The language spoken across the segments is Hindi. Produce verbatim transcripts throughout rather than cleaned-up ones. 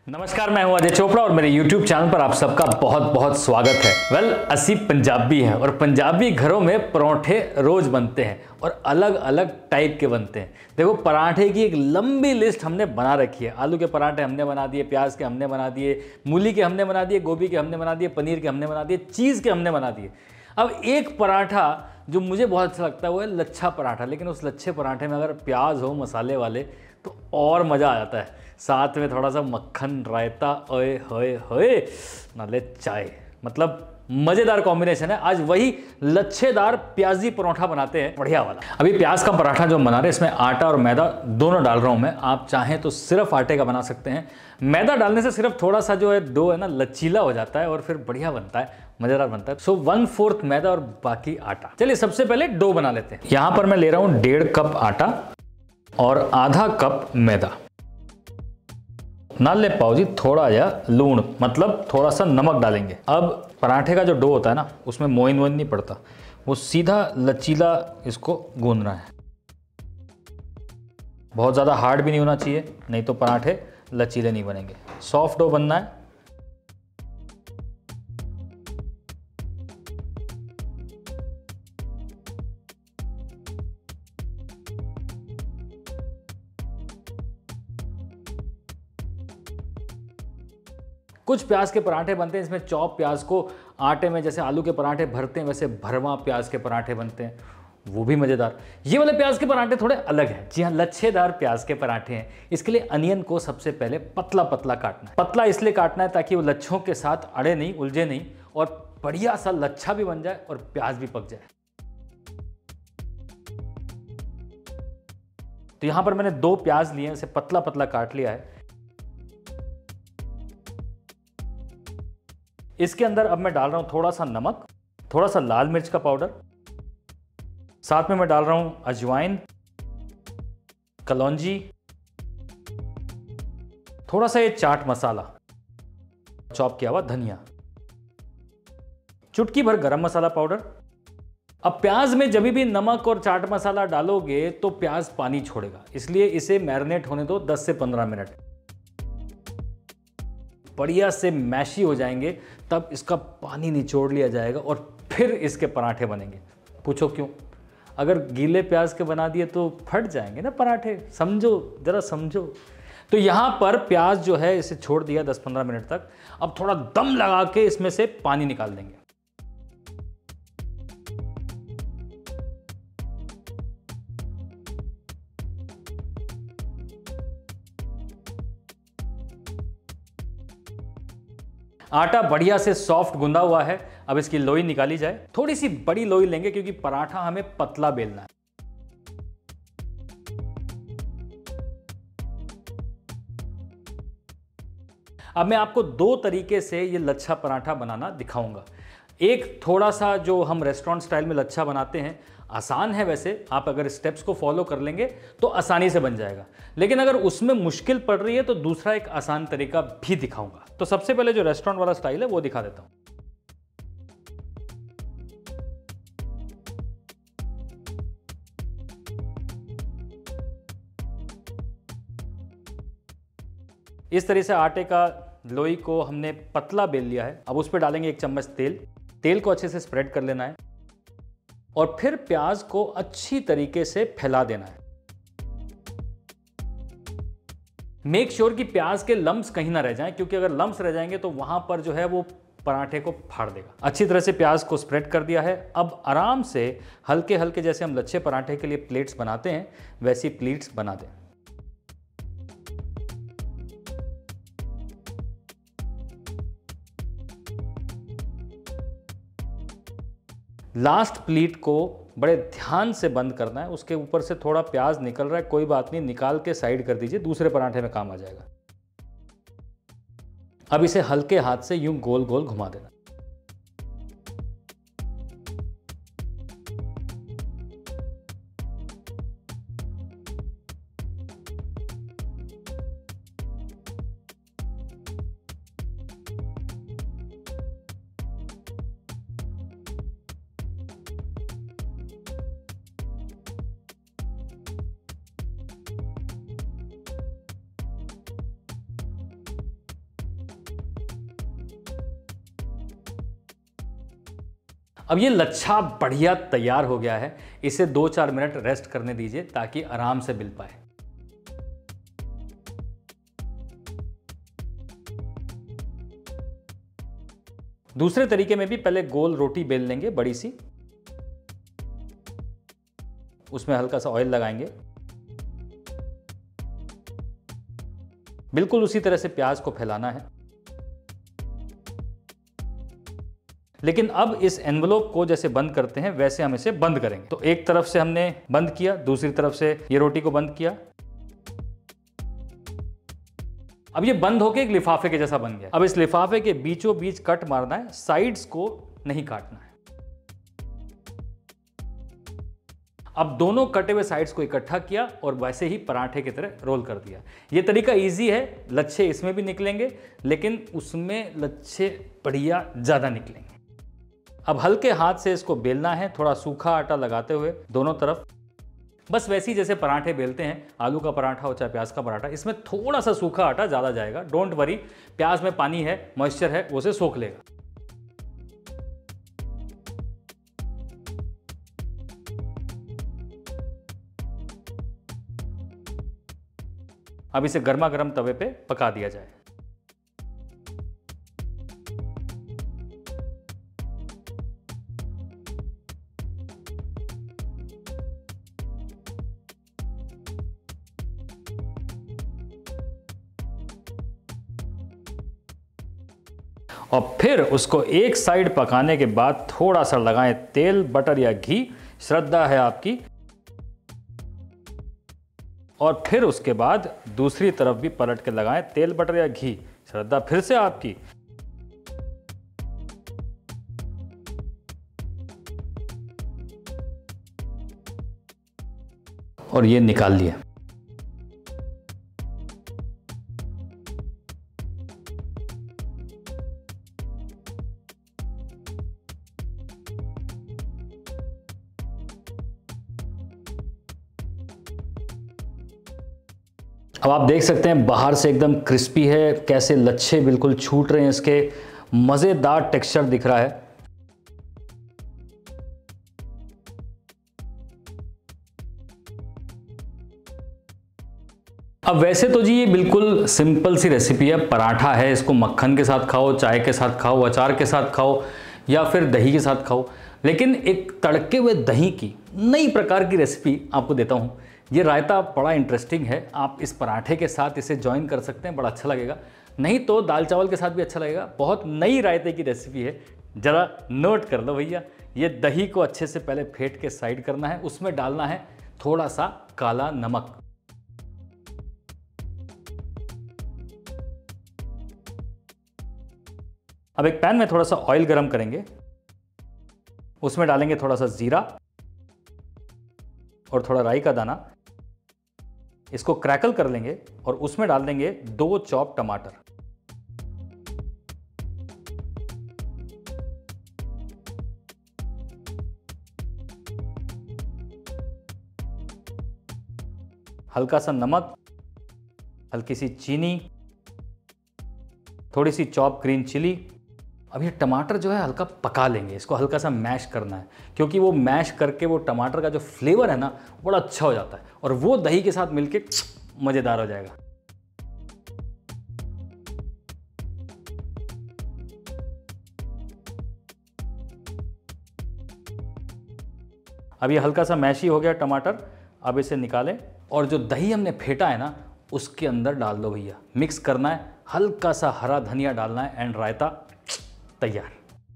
नमस्कार, मैं हूं अजय चोपड़ा और मेरे YouTube चैनल पर आप सबका बहुत बहुत स्वागत है। वेल well, असी पंजाबी हैं और पंजाबी घरों में परोठे रोज बनते हैं और अलग अलग टाइप के बनते हैं। देखो, पराठे की एक लंबी लिस्ट हमने बना रखी है। आलू के पराठे हमने बना दिए, प्याज के हमने बना दिए, मूली के हमने बना दिए, गोभी के हमने बना दिए, पनीर के हमने बना दिए, चीज़ के हमने बना दिए। अब एक पराठा जो मुझे बहुत अच्छा लगता है वो है लच्छा पराठा। लेकिन उस लच्छे पराठे में अगर प्याज हो मसाले वाले तो और मज़ा आ जाता है। साथ में थोड़ा सा मक्खन, रायता, ओए होए होए, नाले चाय, मतलब मज़ेदार कॉम्बिनेशन है। आज वही लच्छेदार प्याजी परोठा बनाते हैं, बढ़िया वाला। अभी प्याज का पराठा जो हम बना रहे हैं इसमें आटा और मैदा दोनों डाल रहा हूँ मैं। आप चाहें तो सिर्फ आटे का बना सकते हैं। मैदा डालने से सिर्फ थोड़ा सा जो है डो है ना लचीला हो जाता है और फिर बढ़िया बनता है, मज़ेदार बनता है। सो वन फोर्थ मैदा और बाकी आटा। चलिए सबसे पहले डो बना लेते हैं। यहाँ पर मैं ले रहा हूँ डेढ़ कप आटा और आधा कप मैदा। नाल ले पाओ जी थोड़ा या लूण, मतलब थोड़ा सा नमक डालेंगे। अब पराठे का जो डो होता है ना उसमें मोइन वोइन नहीं पड़ता, वो सीधा लचीला इसको गूंदना है। बहुत ज़्यादा हार्ड भी नहीं होना चाहिए, नहीं तो पराठे लचीले नहीं बनेंगे। सॉफ्ट डो बनना है। कुछ प्याज के पराठे बनते हैं इसमें चॉप प्याज को आटे में जैसे आलू के पराठे भरते हैं वैसे भरवा प्याज के पराठे बनते हैं, वो भी मज़ेदार। ये वाले प्याज के पराठे थोड़े अलग हैं। जी हाँ, लच्छेदार प्याज के पराठे हैं। इसके लिए अनियन को सबसे पहले पतला पतला काटना है। पतला इसलिए काटना है ताकि वो लच्छों के साथ अड़े नहीं, उलझे नहीं और बढ़िया सा लच्छा भी बन जाए और प्याज भी पक जाए। तो यहां पर मैंने दो प्याज लिए हैं, इसे पतला पतला काट लिया है। इसके अंदर अब मैं डाल रहा हूं थोड़ा सा नमक, थोड़ा सा लाल मिर्च का पाउडर, साथ में मैं डाल रहा हूं अजवाइन, कलौंजी, थोड़ा सा ये चाट मसाला, चॉप किया हुआ धनिया, चुटकी भर गरम मसाला पाउडर। अब प्याज में जब भी नमक और चाट मसाला डालोगे तो प्याज पानी छोड़ेगा, इसलिए इसे मैरिनेट होने दो दस से पंद्रह मिनट। बढ़िया से मैशी हो जाएंगे तब इसका पानी निचोड़ लिया जाएगा और फिर इसके पराठे बनेंगे। पूछो क्यों? अगर गीले प्याज के बना दिए तो फट जाएंगे ना पराठे, समझो, जरा समझो। तो यहाँ पर प्याज जो है इसे छोड़ दिया दस पंद्रह मिनट तक। अब थोड़ा दम लगा के इसमें से पानी निकाल देंगे। आटा बढ़िया से सॉफ्ट गूंदा हुआ है। अब इसकी लोई निकाली जाए। थोड़ी सी बड़ी लोई लेंगे क्योंकि पराठा हमें पतला बेलना है। अब मैं आपको दो तरीके से ये लच्छा पराठा बनाना दिखाऊंगा। एक थोड़ा सा जो हम रेस्टोरेंट स्टाइल में लच्छा बनाते हैं, आसान है वैसे, आप अगर स्टेप्स को फॉलो कर लेंगे तो आसानी से बन जाएगा। लेकिन अगर उसमें मुश्किल पड़ रही है तो दूसरा एक आसान तरीका भी दिखाऊंगा। तो सबसे पहले जो रेस्टोरेंट वाला स्टाइल है वो दिखा देता हूं। इस तरह से आटे का लोई को हमने पतला बेल लिया है। अब उस पर डालेंगे एक चम्मच तेल। तेल को अच्छे से स्प्रेड कर लेना है और फिर प्याज को अच्छी तरीके से फैला देना है। मेक श्योर कि प्याज के लम्स कहीं ना रह जाएं, क्योंकि अगर लम्स रह जाएंगे तो वहां पर जो है वो पराठे को फाड़ देगा। अच्छी तरह से प्याज को स्प्रेड कर दिया है। अब आराम से हल्के हल्के, जैसे हम लच्छे पराठे के लिए प्लेट्स बनाते हैं वैसी प्लेट्स बना दें। लास्ट प्लीट को बड़े ध्यान से बंद करना है। उसके ऊपर से थोड़ा प्याज निकल रहा है, कोई बात नहीं, निकाल के साइड कर दीजिए, दूसरे पराठे में काम आ जाएगा। अब इसे हल्के हाथ से यूं गोल गोल घुमा देना। अब ये लच्छा बढ़िया तैयार हो गया है। इसे दो चार मिनट रेस्ट करने दीजिए ताकि आराम से मिल पाए। दूसरे तरीके में भी पहले गोल रोटी बेल लेंगे बड़ी सी, उसमें हल्का सा ऑयल लगाएंगे। बिल्कुल उसी तरह से प्याज को फैलाना है। लेकिन अब इस एनवलप को जैसे बंद करते हैं वैसे हम इसे बंद करेंगे। तो एक तरफ से हमने बंद किया, दूसरी तरफ से ये रोटी को बंद किया। अब ये बंद होके एक लिफाफे के जैसा बन गया। अब इस लिफाफे के बीचों बीच कट मारना है, साइड्स को नहीं काटना है। अब दोनों कटे हुए साइड्स को इकट्ठा किया और वैसे ही पराठे की तरह रोल कर दिया। ये तरीका इजी है, लच्छे इसमें भी निकलेंगे लेकिन उसमें लच्छे बढ़िया ज्यादा निकलेंगे। अब हल्के हाथ से इसको बेलना है, थोड़ा सूखा आटा लगाते हुए दोनों तरफ। बस वैसे ही जैसे पराठे बेलते हैं, आलू का पराठा हो चाहे प्याज का पराठा, इसमें थोड़ा सा सूखा आटा ज़्यादा जाएगा। डोंट वरी, प्याज में पानी है, मॉइस्चर है, वो उसे सोख लेगा। अब इसे गर्मा गर्म तवे पे पका दिया जाए। और फिर उसको एक साइड पकाने के बाद थोड़ा सा लगाएं तेल, बटर या घी, श्रद्धा है आपकी। और फिर उसके बाद दूसरी तरफ भी पलट के लगाएं तेल, बटर या घी, श्रद्धा फिर से आपकी। और ये निकाल लिया। अब आप देख सकते हैं बाहर से एकदम क्रिस्पी है, कैसे लच्छे बिल्कुल छूट रहे हैं, इसके मज़ेदार टेक्सचर दिख रहा है। अब वैसे तो जी ये बिल्कुल सिंपल सी रेसिपी है, पराठा है, इसको मक्खन के साथ खाओ, चाय के साथ खाओ, अचार के साथ खाओ या फिर दही के साथ खाओ। लेकिन एक तड़के हुए दही की नई प्रकार की रेसिपी आपको देता हूँ। ये रायता बड़ा इंटरेस्टिंग है, आप इस पराठे के साथ इसे ज्वाइन कर सकते हैं, बड़ा अच्छा लगेगा। नहीं तो दाल चावल के साथ भी अच्छा लगेगा। बहुत नई रायते की रेसिपी है, ज़रा नोट कर लो भैया। ये दही को अच्छे से पहले फेंट के साइड करना है, उसमें डालना है थोड़ा सा काला नमक। अब एक पैन में थोड़ा सा ऑयल गरम करेंगे, उसमें डालेंगे थोड़ा सा जीरा और थोड़ा राई का दाना। इसको क्रैकल कर लेंगे और उसमें डाल देंगे दो चॉप टमाटर। हल्का सा नमक, हल्की सी चीनी, थोड़ी सी चॉप ग्रीन चिली। अब ये टमाटर जो है हल्का पका लेंगे, इसको हल्का सा मैश करना है, क्योंकि वो मैश करके वो टमाटर का जो फ्लेवर है ना बड़ा अच्छा हो जाता है और वो दही के साथ मिलके मज़ेदार हो जाएगा। अब ये हल्का सा मैश ही हो गया टमाटर। अब इसे निकालें और जो दही हमने फेंटा है ना उसके अंदर डाल दो भैया, मिक्स करना है, हल्का सा हरा धनिया डालना है एंड रायता तैयार।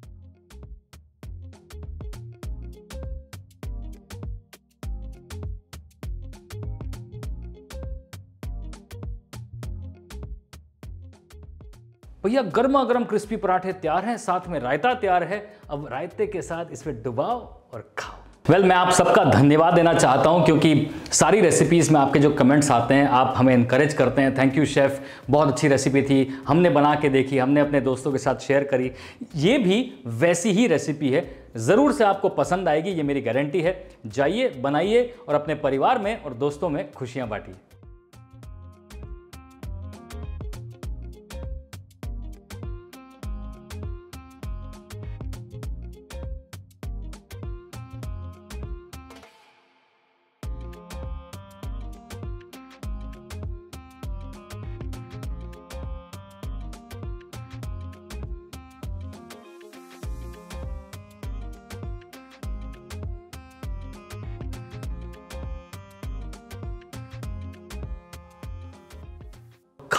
भैया गर्मा गर्म क्रिस्पी पराठे तैयार हैं, साथ में रायता तैयार है। अब रायते के साथ इसमें डुबाओ और खाओ। वेल well, मैं आप सबका धन्यवाद देना चाहता हूं क्योंकि सारी रेसिपीज में आपके जो कमेंट्स आते हैं आप हमें इनकरेज करते हैं। थैंक यू शेफ़, बहुत अच्छी रेसिपी थी, हमने बना के देखी, हमने अपने दोस्तों के साथ शेयर करी। ये भी वैसी ही रेसिपी है, ज़रूर से आपको पसंद आएगी, ये मेरी गारंटी है। जाइए, बनाइए और अपने परिवार में और दोस्तों में खुशियाँ बांटिए।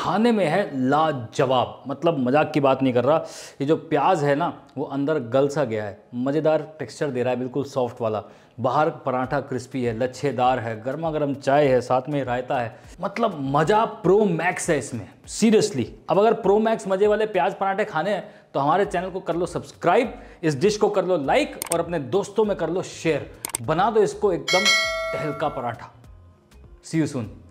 खाने में है लाजवाब, मतलब मजाक की बात नहीं कर रहा। ये जो प्याज है ना वो अंदर गल सा गया है, मज़ेदार टेक्सचर दे रहा है, बिल्कुल सॉफ्ट वाला। बाहर पराठा क्रिस्पी है, लच्छेदार है, गर्मा गर्म चाय है, साथ में रायता है, मतलब मज़ा प्रो मैक्स है इसमें सीरियसली। अब अगर प्रो मैक्स मज़े वाले प्याज पराठे खाने हैं तो हमारे चैनल को कर लो सब्सक्राइब, इस डिश को कर लो लाइक और अपने दोस्तों में कर लो शेयर। बना दो इसको एकदम तहलका पराठा। सी यू सून।